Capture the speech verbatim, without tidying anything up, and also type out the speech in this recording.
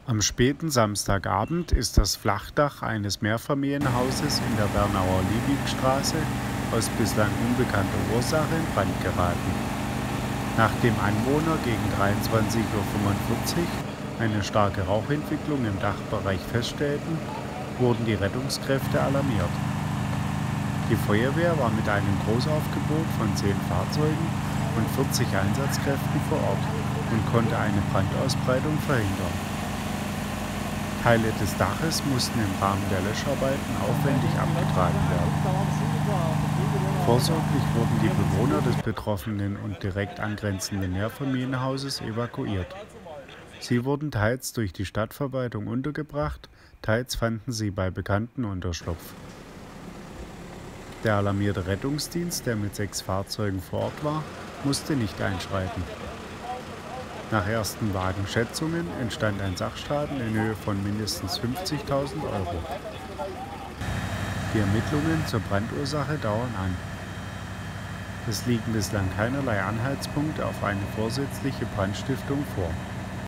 Am späten Samstagabend ist das Flachdach eines Mehrfamilienhauses in der Bernauer Liebigstraße aus bislang unbekannter Ursache in Brand geraten. Nachdem Anwohner gegen dreiundzwanzig Uhr fünfundvierzig eine starke Rauchentwicklung im Dachbereich feststellten, wurden die Rettungskräfte alarmiert. Die Feuerwehr war mit einem Großaufgebot von zehn Fahrzeugen und vierzig Einsatzkräften vor Ort und konnte eine Brandausbreitung verhindern. Teile des Daches mussten im Rahmen der Löscharbeiten aufwendig abgetragen werden. Vorsorglich wurden die Bewohner des betroffenen und direkt angrenzenden Mehrfamilienhauses evakuiert. Sie wurden teils durch die Stadtverwaltung untergebracht, teils fanden sie bei Bekannten Unterschlupf. Der alarmierte Rettungsdienst, der mit sechs Fahrzeugen vor Ort war, musste nicht einschreiten. Nach ersten vagen Schätzungen entstand ein Sachschaden in Höhe von mindestens fünfzigtausend Euro. Die Ermittlungen zur Brandursache dauern an. Es liegen bislang keinerlei Anhaltspunkte auf eine vorsätzliche Brandstiftung vor.